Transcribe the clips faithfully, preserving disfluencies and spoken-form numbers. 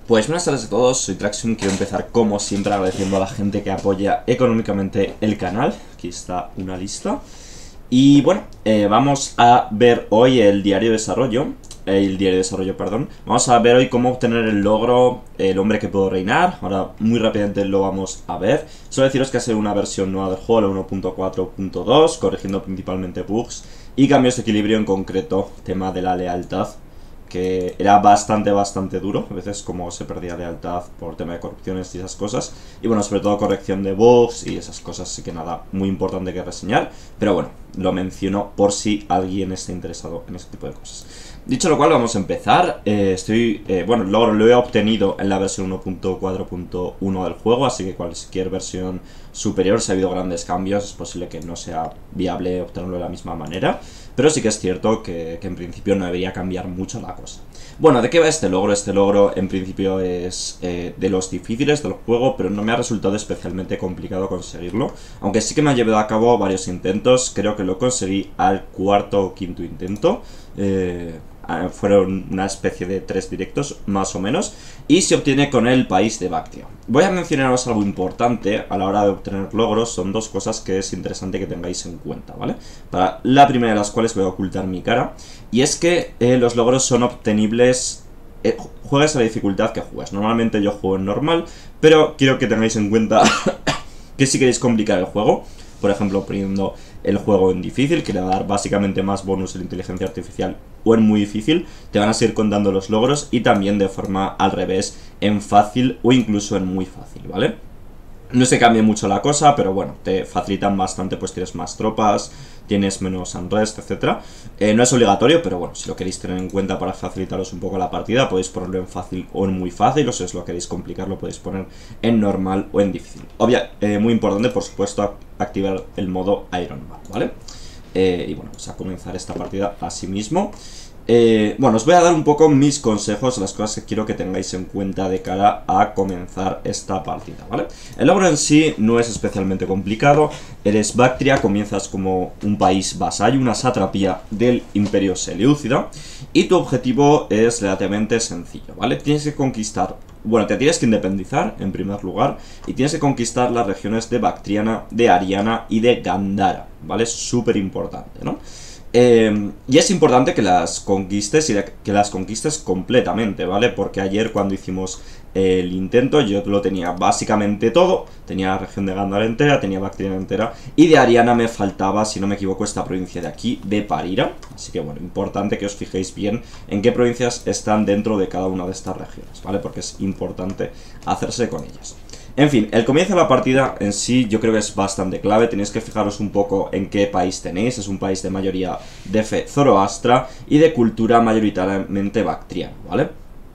Pues buenas tardes a todos, soy Traxium. Quiero empezar como siempre agradeciendo a la gente que apoya económicamente el canal. Aquí está una lista. Y bueno, eh, vamos a ver hoy el diario de desarrollo, eh, el diario de desarrollo, perdón. Vamos a ver hoy cómo obtener el logro, el hombre que puedo reinar. Ahora muy rápidamente lo vamos a ver. Solo deciros que ha sido una versión nueva del juego, la uno punto cuatro punto dos, corrigiendo principalmente bugs y cambios de equilibrio, en concreto tema de la lealtad, que era bastante, bastante duro. A veces como se perdía lealtad por tema de corrupciones y esas cosas. Y bueno, sobre todo corrección de bugs y esas cosas, así que nada, muy importante que reseñar. Pero bueno, lo menciono por si alguien está interesado en ese tipo de cosas. Dicho lo cual, vamos a empezar. eh, Estoy, eh, bueno, el logro lo he obtenido en la versión uno punto cuatro punto uno del juego, así que cualquier versión superior, si ha habido grandes cambios, es posible que no sea viable obtenerlo de la misma manera. Pero sí que es cierto que, que en principio no debería cambiar mucho la cosa. Bueno, ¿de qué va este logro? Este logro en principio es eh, de los difíciles del juego, pero no me ha resultado especialmente complicado conseguirlo. Aunque sí que me ha llevado a cabo varios intentos. Creo que lo conseguí al cuarto o quinto intento. Eh... Fueron una especie de tres directos, más o menos, y se obtiene con el país de Bactria. Voy a mencionaros algo importante a la hora de obtener logros. Son dos cosas que es interesante que tengáis en cuenta, ¿vale? Para la primera de las cuales voy a ocultar mi cara, y es que eh, los logros son obtenibles eh, juegues a la dificultad que juegues. Normalmente yo juego en normal, pero quiero que tengáis en cuenta que si queréis complicar el juego, por ejemplo, poniendo el juego en difícil, que le va a dar básicamente más bonus en inteligencia artificial, o en muy difícil, te van a seguir contando los logros, y también de forma al revés, en fácil o incluso en muy fácil, ¿vale? No se cambia mucho la cosa, pero bueno, te facilitan bastante, pues tienes más tropas, tienes menos unrest, etcétera. Eh, no es obligatorio, pero bueno, si lo queréis tener en cuenta para facilitaros un poco la partida, podéis ponerlo en fácil o en muy fácil, o si os lo queréis complicar, lo podéis poner en normal o en difícil. Obvia, eh, muy importante, por supuesto, activar el modo Iron Man, ¿vale? Eh, y bueno, vamos a comenzar esta partida así mismo. Eh, bueno, os voy a dar un poco mis consejos, las cosas que quiero que tengáis en cuenta de cara a comenzar esta partida, ¿vale? El logro en sí no es especialmente complicado. Eres Bactria, comienzas como un país vasallo, una satrapía del Imperio Seleucida, y tu objetivo es relativamente sencillo, ¿vale? Tienes que conquistar, bueno, te tienes que independizar en primer lugar, y tienes que conquistar las regiones de Bactriana, de Ariana y de Gandhara, ¿vale? Es súper importante, ¿no? Eh, y es importante que las conquistes y que las conquistes completamente, ¿vale? Porque ayer cuando hicimos el intento yo lo tenía básicamente todo. Tenía la región de Gandhara entera, tenía Bactriana entera, y de Ariana me faltaba, si no me equivoco, esta provincia de aquí, de Parira. Así que bueno, importante que os fijéis bien en qué provincias están dentro de cada una de estas regiones, ¿vale? Porque es importante hacerse con ellas. En fin, el comienzo de la partida en sí yo creo que es bastante clave. Tenéis que fijaros un poco en qué país tenéis. Es un país de mayoría de fe zoroastra y de cultura mayoritariamente bactriana, ¿vale?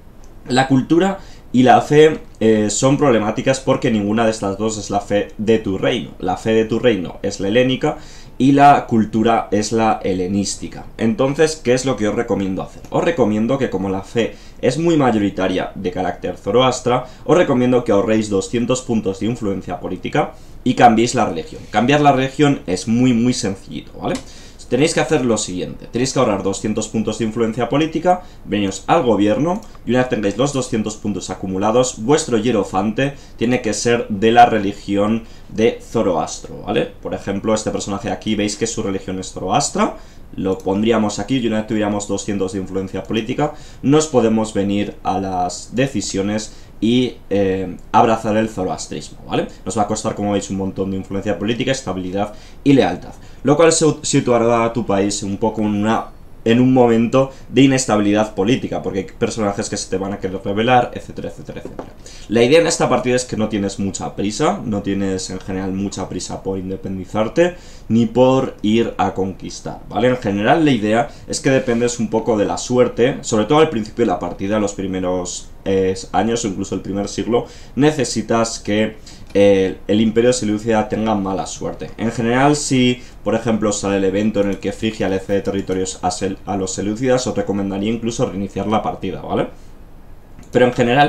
La cultura y la fe eh, son problemáticas porque ninguna de estas dos es la fe de tu reino. La fe de tu reino es la helénica y la cultura es la helenística. Entonces, ¿qué es lo que os recomiendo hacer? Os recomiendo que, como la fe es muy mayoritaria de carácter zoroastra, os recomiendo que ahorréis doscientos puntos de influencia política y cambiéis la religión. Cambiar la religión es muy muy sencillito, ¿vale? Tenéis que hacer lo siguiente: tenéis que ahorrar doscientos puntos de influencia política, veniros al gobierno, y una vez tengáis los doscientos puntos acumulados, vuestro hierofante tiene que ser de la religión de Zoroastro, ¿vale? Por ejemplo, este personaje de aquí, veis que su religión es Zoroastra, lo pondríamos aquí, y una vez tuviéramos doscientos de influencia política, nos podemos venir a las decisiones y eh, abrazar el zoroastrismo, ¿vale? Nos va a costar, como veis, un montón de influencia política, estabilidad y lealtad, lo cual se situará a tu país un poco en, una, en un momento de inestabilidad política, porque hay personajes que se te van a querer rebelar, etcétera, etcétera, etcétera. La idea en esta partida es que no tienes mucha prisa, no tienes en general mucha prisa por independizarte, ni por ir a conquistar, ¿vale? En general la idea es que dependes un poco de la suerte, sobre todo al principio de la partida, los primeros eh, años o incluso el primer siglo, necesitas que eh, el Imperio Seleucida tenga mala suerte. En general, si por ejemplo sale el evento en el que Frigia le cede territorios a, a los Seleucidas, os recomendaría incluso reiniciar la partida, ¿vale? Pero en general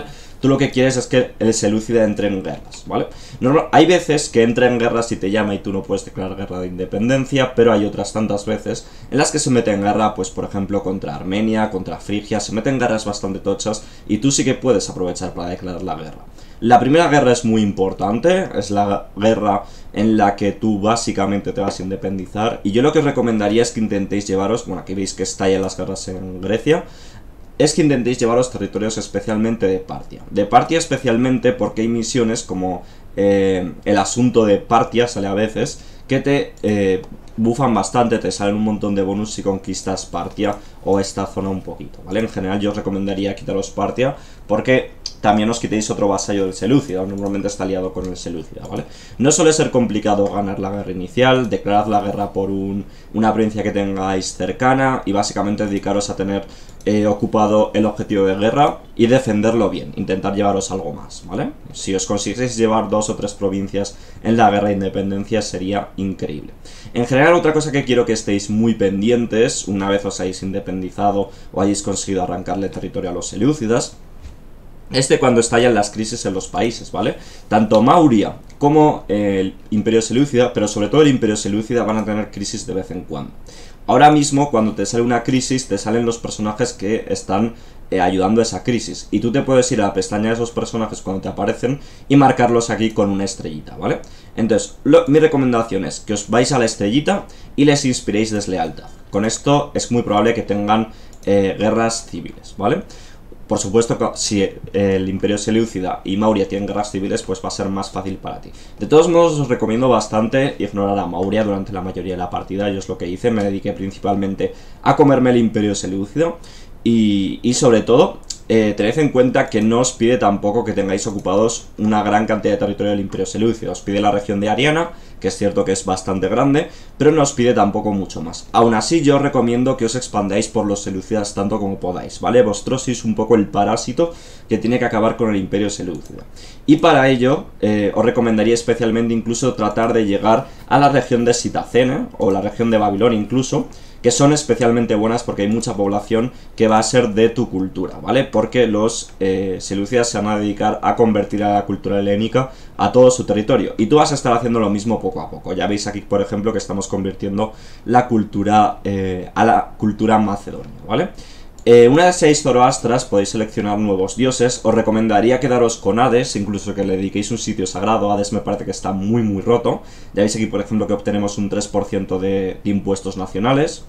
tú lo que quieres es que el Selúcida entre en guerras, ¿vale? Normal, hay veces que entra en guerras y te llama y tú no puedes declarar guerra de independencia, pero hay otras tantas veces en las que se mete en guerra, pues por ejemplo contra Armenia, contra Frigia, se mete en guerras bastante tochas y tú sí que puedes aprovechar para declarar la guerra. La primera guerra es muy importante, es la guerra en la que tú básicamente te vas a independizar, y yo lo que os recomendaría es que intentéis llevaros, bueno, aquí veis que estallan las guerras en Grecia, es que intentéis llevaros territorios especialmente de Partia. De Partia especialmente porque hay misiones como eh, el asunto de Partia, sale a veces, que te eh, bufan bastante, te salen un montón de bonus si conquistas Partia o esta zona un poquito, ¿vale? En general yo os recomendaría quitaros Partia porque también os quitéis otro vasallo del Selúcida, normalmente está aliado con el Selúcida, ¿vale? No suele ser complicado ganar la guerra inicial, declarad la guerra por un, una provincia que tengáis cercana y básicamente dedicaros a tener eh, ocupado el objetivo de guerra y defenderlo bien, intentar llevaros algo más, ¿vale? Si os consiguieseis llevar dos o tres provincias en la guerra de independencia sería increíble. En general, otra cosa que quiero que estéis muy pendientes, una vez os hayáis independizado o hayáis conseguido arrancarle territorio a los Selúcidas, este cuando estallan las crisis en los países, ¿vale? Tanto Mauria como el Imperio Selúcida, pero sobre todo el Imperio Selúcida, van a tener crisis de vez en cuando. Ahora mismo, cuando te sale una crisis, te salen los personajes que están eh, ayudando a esa crisis. Y tú te puedes ir a la pestaña de esos personajes cuando te aparecen y marcarlos aquí con una estrellita, ¿vale? Entonces, lo, mi recomendación es que os vais a la estrellita y les inspiréis deslealtad. Con esto es muy probable que tengan eh, guerras civiles, ¿vale? Por supuesto que si el Imperio Selúcida y Mauria tienen guerras civiles, pues va a ser más fácil para ti. De todos modos, os recomiendo bastante ignorar a Mauria durante la mayoría de la partida. Yo es lo que hice, me dediqué principalmente a comerme el Imperio Selúcida. Y, y sobre todo, eh, tened en cuenta que no os pide tampoco que tengáis ocupados una gran cantidad de territorio del Imperio Selúcida. Os pide la región de Ariana, que es cierto que es bastante grande, pero no os pide tampoco mucho más. Aún así, yo os recomiendo que os expandáis por los Selúcidas tanto como podáis, ¿vale? Vosotros sois un poco el parásito que tiene que acabar con el Imperio Selúcida. Y para ello, eh, os recomendaría especialmente incluso tratar de llegar a la región de Sitacene, o la región de Babilonia incluso, que son especialmente buenas porque hay mucha población que va a ser de tu cultura, ¿vale? Porque los eh, Selúcidas se van a dedicar a convertir a la cultura helénica a todo su territorio. Y tú vas a estar haciendo lo mismo poco a poco. Ya veis aquí, por ejemplo, que estamos convirtiendo la cultura eh, a la cultura macedonia, ¿vale? Eh, una de seis zoroastras podéis seleccionar nuevos dioses. Os recomendaría quedaros con Hades, incluso que le dediquéis un sitio sagrado. Hades me parece que está muy muy roto. Ya veis aquí, por ejemplo, que obtenemos un tres por ciento de, de impuestos nacionales.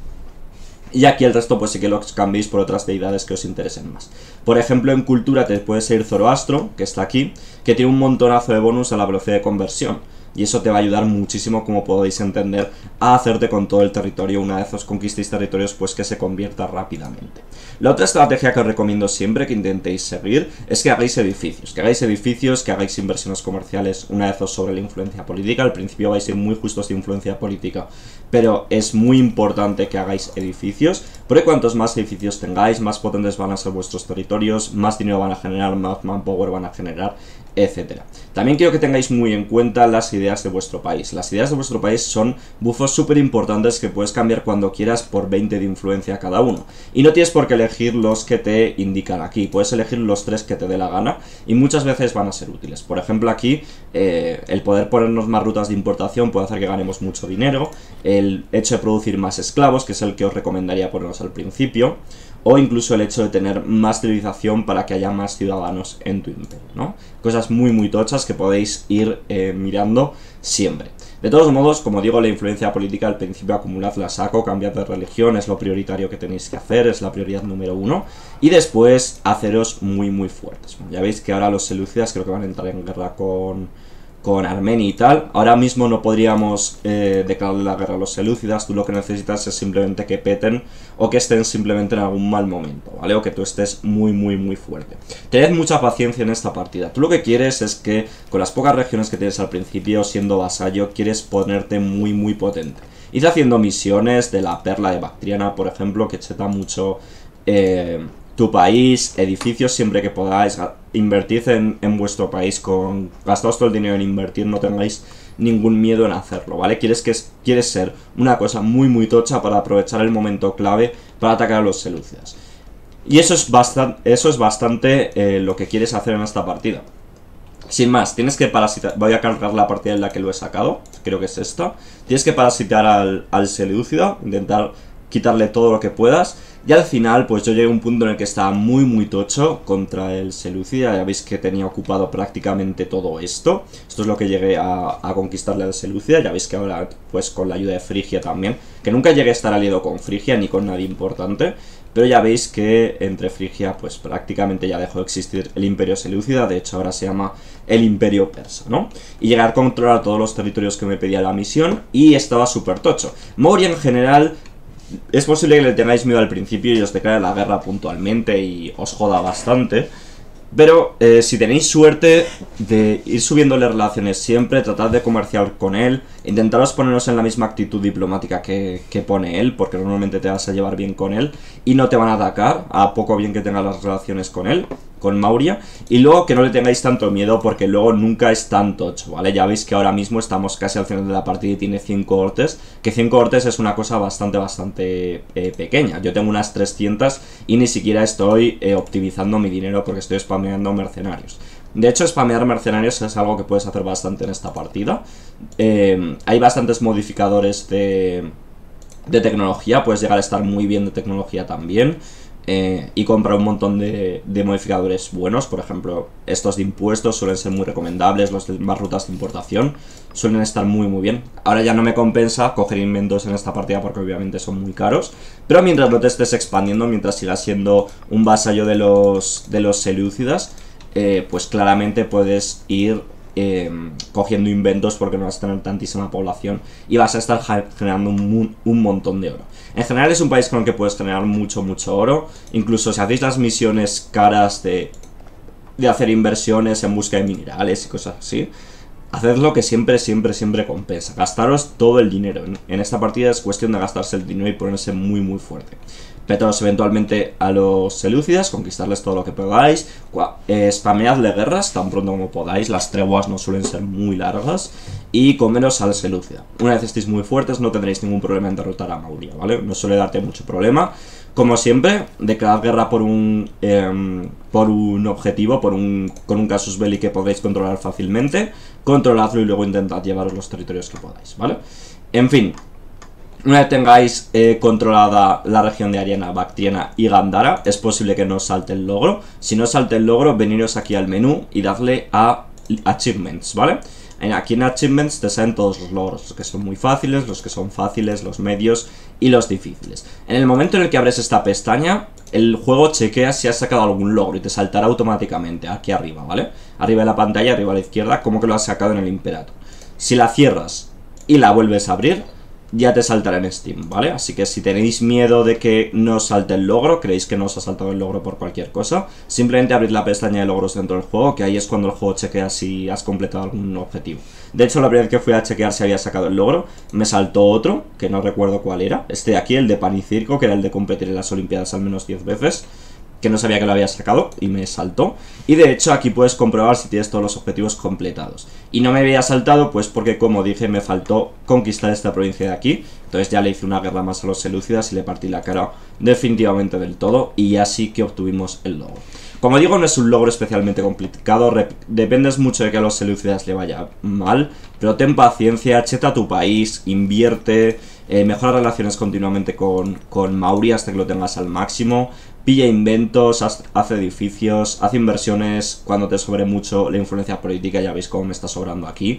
Y aquí el resto pues sí que los cambiéis por otras deidades que os interesen más. Por ejemplo, en cultura te puede ser Zoroastro, que está aquí, que tiene un montonazo de bonus a la velocidad de conversión. Y eso te va a ayudar muchísimo, como podéis entender, a hacerte con todo el territorio. Una vez os conquistéis territorios, pues que se convierta rápidamente. La otra estrategia que os recomiendo siempre que intentéis seguir es que hagáis edificios. Que hagáis edificios, que hagáis inversiones comerciales una vez os sobre la influencia política. Al principio vais a ir muy justos de influencia política, pero es muy importante que hagáis edificios, porque cuantos más edificios tengáis, más potentes van a ser vuestros territorios, más dinero van a generar, más manpower van a generar, etcétera. También quiero que tengáis muy en cuenta las ideas de vuestro país. Las ideas de vuestro país son bufos súper importantes que puedes cambiar cuando quieras por veinte de influencia cada uno. Y no tienes por qué elegir los que te indican aquí. Puedes elegir los tres que te dé la gana y muchas veces van a ser útiles. Por ejemplo, aquí eh, el poder ponernos más rutas de importación puede hacer que ganemos mucho dinero. El hecho de producir más esclavos, que es el que os recomendaría ponernos al principio. O incluso el hecho de tener más civilización para que haya más ciudadanos en tu imperio, ¿no? Cosas muy muy tochas que podéis ir eh, mirando siempre. De todos modos, como digo, la influencia política al principio acumuladla a saco, cambiad de religión, es lo prioritario que tenéis que hacer, es la prioridad número uno. Y después, haceros muy muy fuertes. Ya veis que ahora los Selúcidas creo que van a entrar en guerra con... con Armenia y tal. Ahora mismo no podríamos eh, declararle la guerra a los Selúcidas. Tú lo que necesitas es simplemente que peten o que estén simplemente en algún mal momento, ¿vale? O que tú estés muy, muy, muy fuerte. Tened mucha paciencia en esta partida. Tú lo que quieres es que con las pocas regiones que tienes al principio, siendo vasallo, quieres ponerte muy, muy potente. Id haciendo misiones de la perla de Bactriana, por ejemplo, que cheta mucho... Eh, tu país, edificios siempre que podáis, invertid en, en vuestro país, con gastaos todo el dinero en invertir, no tengáis ningún miedo en hacerlo, ¿vale? Quieres, que, quieres ser una cosa muy muy tocha para aprovechar el momento clave para atacar a los Selúcidas. Y eso es bastante, eso es bastante eh, lo que quieres hacer en esta partida. Sin más, tienes que parasitar. Voy a cargar la partida en la que lo he sacado. Creo que es esta. Tienes que parasitar al, al Seleucida. Intentar quitarle todo lo que puedas. Y al final, pues yo llegué a un punto en el que estaba muy muy tocho contra el Seleucida. Ya veis que tenía ocupado prácticamente todo esto. Esto es lo que llegué a, a conquistarle al Seleucida. Ya veis que ahora, pues con la ayuda de Frigia también. Que nunca llegué a estar aliado con Frigia ni con nadie importante. Pero ya veis que entre Frigia, pues prácticamente ya dejó de existir el Imperio Seleucida. De hecho, ahora se llama el Imperio Persa, ¿no? Y llegar a controlar todos los territorios que me pedía la misión. Y estaba súper tocho. Moria en general, es posible que le tengáis miedo al principio y os declare la guerra puntualmente y os joda bastante. Pero eh, si tenéis suerte de ir subiéndole relaciones siempre, tratad de comerciar con él, intentaros poneros en la misma actitud diplomática que, que pone él, porque normalmente te vas a llevar bien con él y no te van a atacar, a poco bien que tengas las relaciones con él, con Mauria. Y luego que no le tengáis tanto miedo, porque luego nunca es tan tocho, ¿vale? Ya veis que ahora mismo estamos casi al final de la partida y tiene cien cohortes, que cien cohortes es una cosa bastante, bastante eh, pequeña. Yo tengo unas trescientas y ni siquiera estoy eh, optimizando mi dinero porque estoy spameando mercenarios. De hecho, spamear mercenarios es algo que puedes hacer bastante en esta partida. Eh, hay bastantes modificadores de, de tecnología, puedes llegar a estar muy bien de tecnología también. Eh, y comprar un montón de, de modificadores buenos. Por ejemplo, estos de impuestos suelen ser muy recomendables. Los de más rutas de importación suelen estar muy muy bien. Ahora ya no me compensa coger inventos en esta partida porque obviamente son muy caros, pero mientras no te estés expandiendo, mientras sigas siendo un vasallo de los, de los Seleucidas, eh, pues claramente puedes ir Eh, cogiendo inventos porque no vas a tener tantísima población y vas a estar generando un, un montón de oro. En general es un país con el que puedes generar mucho, mucho oro. Incluso si hacéis las misiones caras de, de hacer inversiones en busca de minerales y cosas así, hacedlo, que siempre, siempre, siempre compensa. Gastaros todo el dinero. En, en esta partida es cuestión de gastarse el dinero y ponerse muy, muy fuerte. Petaros eventualmente a los Seleucidas, conquistarles todo lo que podáis, eh, spameadle guerras tan pronto como podáis, las treguas no suelen ser muy largas, y comeros al Seleucida. Una vez estéis muy fuertes no tendréis ningún problema en derrotar a Mauria, ¿vale? No suele darte mucho problema. Como siempre, declarad guerra por un eh, por un objetivo, por un con un casus belli que podéis controlar fácilmente, controladlo y luego intentad llevaros los territorios que podáis, ¿vale? En fin, una vez tengáis eh, controlada la región de Ariana, Bactriana y Gandhara, es posible que no os salte el logro. Si no os salte el logro, veniros aquí al menú y dadle a Achievements, ¿vale? Aquí en Achievements te salen todos los logros, los que son muy fáciles, los que son fáciles, los medios y los difíciles. En el momento en el que abres esta pestaña, el juego chequea si has sacado algún logro y te saltará automáticamente aquí arriba, ¿vale? Arriba de la pantalla, arriba a la izquierda, como que lo has sacado en el Imperator. Si la cierras y la vuelves a abrir, ya te saltará en Steam, ¿vale? Así que si tenéis miedo de que no os salte el logro, creéis que no os ha saltado el logro por cualquier cosa, simplemente abrid la pestaña de logros dentro del juego, que ahí es cuando el juego chequea si has completado algún objetivo. De hecho, la primera vez que fui a chequear si había sacado el logro, me saltó otro, que no recuerdo cuál era. Este de aquí, el de Pan y Circo, que era el de competir en las Olimpiadas al menos diez veces, que no sabía que lo había sacado y me saltó. Y de hecho aquí puedes comprobar si tienes todos los objetivos completados. Y no me había saltado pues porque, como dije, me faltó conquistar esta provincia de aquí. Entonces ya le hice una guerra más a los Seleucidas y le partí la cara definitivamente del todo. Y así que obtuvimos el logro. Como digo, no es un logro especialmente complicado, dependes mucho de que a los Seleucidas le vaya mal, pero ten paciencia, cheta a tu país, invierte, eh, mejora relaciones continuamente con, con Mauria hasta que lo tengas al máximo, pilla inventos, haz, haz edificios, haz inversiones cuando te sobre mucho la influencia política, ya veis cómo me está sobrando aquí,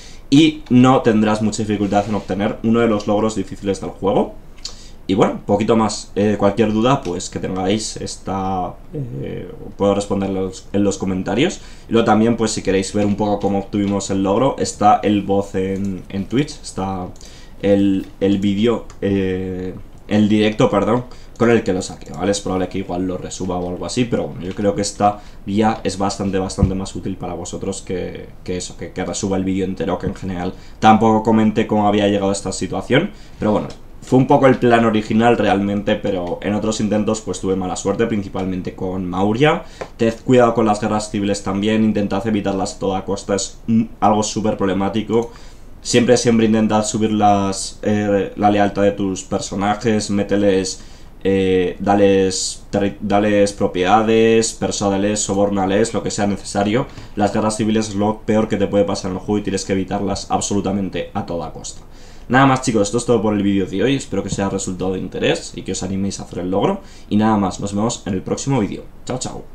y no tendrás mucha dificultad en obtener uno de los logros difíciles del juego. Y bueno, poquito más. Eh, cualquier duda, pues que tengáis, está, eh, puedo responderlos en los comentarios. Y luego también, pues si queréis ver un poco cómo obtuvimos el logro, está el voz en, en Twitch, está el, el vídeo, eh, el directo, perdón, con el que lo saqué, ¿vale? Es probable que igual lo resuba o algo así, pero bueno, yo creo que esta vía es bastante, bastante más útil para vosotros que, que eso, que, que resuba el vídeo entero, que en general tampoco comenté cómo había llegado a esta situación, pero bueno. Fue un poco el plan original realmente, pero en otros intentos pues tuve mala suerte, principalmente con Mauria. Tened cuidado con las guerras civiles también, intentad evitarlas a toda costa, es algo súper problemático. Siempre, siempre intentad subir las, eh, la lealtad de tus personajes, mételes eh, dales, dales propiedades, persuádales, sobórnales, lo que sea necesario. Las guerras civiles es lo peor que te puede pasar en el juego y tienes que evitarlas absolutamente a toda costa. Nada más, chicos, esto es todo por el vídeo de hoy. Espero que os haya resultado de interés y que os animéis a hacer el logro. Y nada más, nos vemos en el próximo vídeo. Chao, chao.